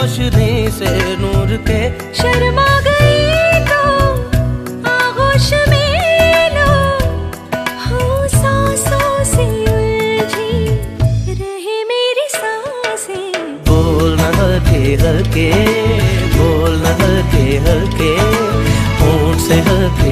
रोशनी से नूर के। शर्मा गई तो आगोश में लो, हो सांसों से उलझी रहे मेरी सांसें। बोल न हल्के हल्के, बोल न हल्के हल्के, होंठ से हल्के